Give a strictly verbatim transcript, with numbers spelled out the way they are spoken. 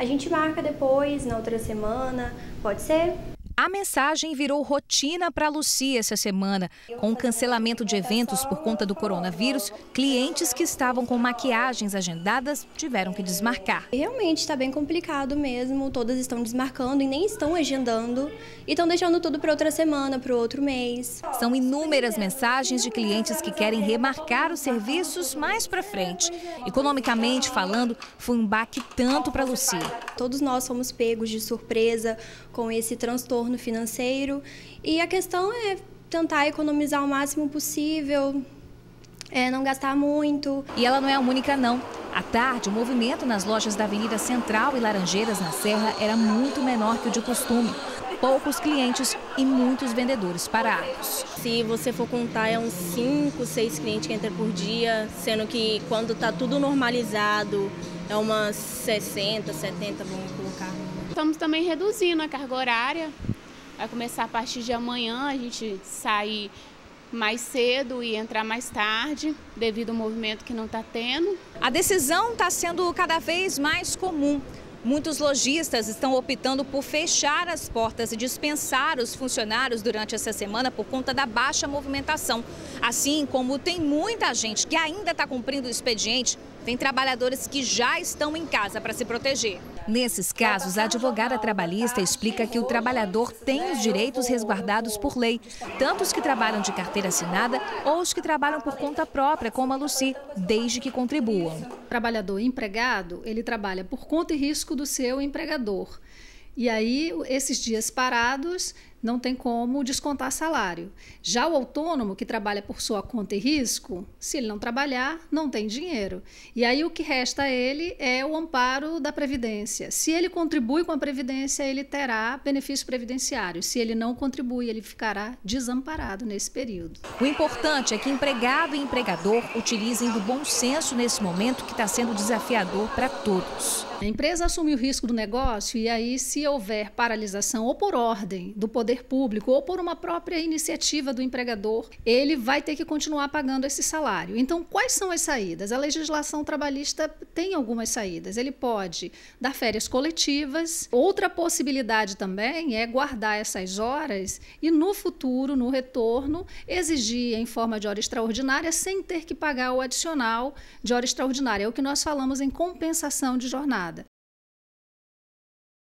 a gente marca depois, na outra semana, pode ser? A mensagem virou rotina para a Lucia essa semana. Com o cancelamento de eventos por conta do coronavírus, clientes que estavam com maquiagens agendadas tiveram que desmarcar. Realmente está bem complicado mesmo, todas estão desmarcando e nem estão agendando e estão deixando tudo para outra semana, para o outro mês. São inúmeras mensagens de clientes que querem remarcar os serviços mais para frente. Economicamente falando, foi um baque tanto para a Lucia. Todos nós fomos pegos de surpresa com esse transtorno financeiro e a questão é tentar economizar o máximo possível, é, não gastar muito. E ela não é a única não. À tarde, o movimento nas lojas da Avenida Central e Laranjeiras na Serra era muito menor que o de costume. Poucos clientes e muitos vendedores parados. Se você for contar, é uns cinco, seis clientes que entram por dia, sendo que quando está tudo normalizado, é umas sessenta, setenta, vamos colocar. Estamos também reduzindo a carga horária. Vai começar a partir de amanhã, a gente sair mais cedo e entrar mais tarde, devido ao movimento que não está tendo. A decisão está sendo cada vez mais comum. Muitos lojistas estão optando por fechar as portas e dispensar os funcionários durante essa semana por conta da baixa movimentação. Assim como tem muita gente que ainda está cumprindo o expediente, tem trabalhadores que já estão em casa para se proteger. Nesses casos, a advogada trabalhista explica que o trabalhador tem os direitos resguardados por lei, tanto os que trabalham de carteira assinada ou os que trabalham por conta própria, como a Lucy, desde que contribuam. O trabalhador empregado, ele trabalha por conta e risco do seu empregador. E aí, esses dias parados, não tem como descontar salário. Já o autônomo, que trabalha por sua conta e risco, se ele não trabalhar, não tem dinheiro. E aí o que resta a ele é o amparo da Previdência. Se ele contribui com a Previdência, ele terá benefício previdenciário. Se ele não contribui, ele ficará desamparado nesse período. O importante é que empregado e empregador utilizem do bom senso nesse momento que está sendo desafiador para todos. A empresa assume o risco do negócio e aí, se houver paralisação ou por ordem do poder público ou por uma própria iniciativa do empregador, ele vai ter que continuar pagando esse salário. Então, quais são as saídas? A legislação trabalhista tem algumas saídas. Ele pode dar férias coletivas. Outra possibilidade também é guardar essas horas e, no futuro, no retorno, exigir em forma de hora extraordinária sem ter que pagar o adicional de hora extraordinária. É o que nós falamos em compensação de jornada.